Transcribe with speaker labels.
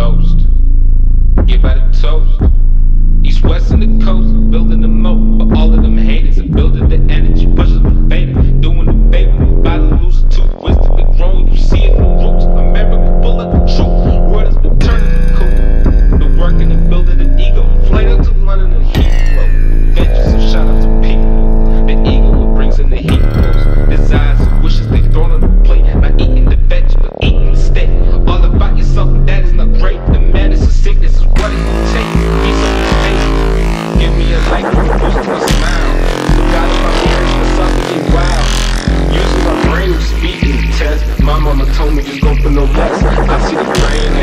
Speaker 1: ghost. Give out a toast. East, west, and the coast, building the moat. But all of them haters are building the energy. Pushes the fader, doing the baby. About to lose a tooth, wisdom be growing. You see it from roots. America full of the truth. Word has been turning the cool. The working and building an ego. Flight out to London and Heathrow. Vengeance and shout out to people. The ego, it brings in the heat flows. Desires and wishes they thrown on the plate. Not eating the veg, but eating the steak. All about yourself, and that is not great. The madness and sickness is what it can take. He's on his face. Give me a light, boost to a smile. Look out of my ears, for something get wild. Using my brain to speak in the test. My mama told me just go for no less. I see the brain